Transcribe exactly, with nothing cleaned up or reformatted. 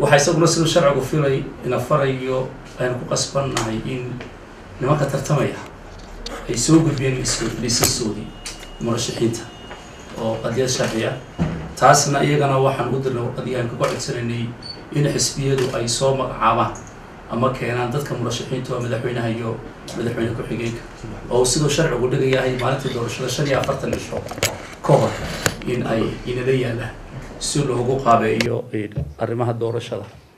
waxay isaguna sidoo sharcigu filay in afarayo aynu ku qasbannahay in nimanka tartamaya ay soo gudbiyeen liisaskoodii murashaxiinta oo qadiyad sharci ah taasna iyagana waxaan u dirnay qadiyaan ka codsanaynay in xisbiyadu ay soo magacaabaan ama keenaan dadka murashaxiinta oo madaxweynaha iyo madaxweyne ku-xigeenka oo sidoo sharcigu dhigayahay maalintii doorashada shan iyo afartan cisho ka hor in ay inala yaalaan si loogu qaabeeyo arrimaha doorashada